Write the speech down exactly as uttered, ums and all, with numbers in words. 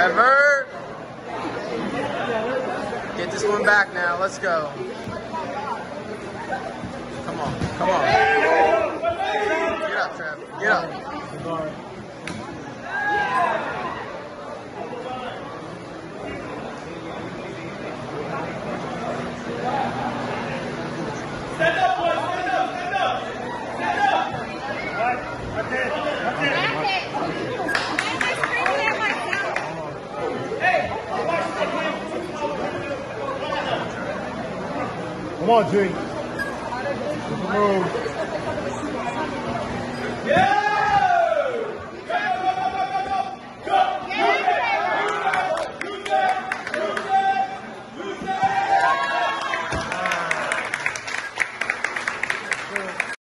Trevor. Get this one back now. Let's go. Come on. Come on. Get up, Trev. Get up. Stand up, boys. Stand up. Stand up. Stand up. That's it. That's it. Come on, G. Move.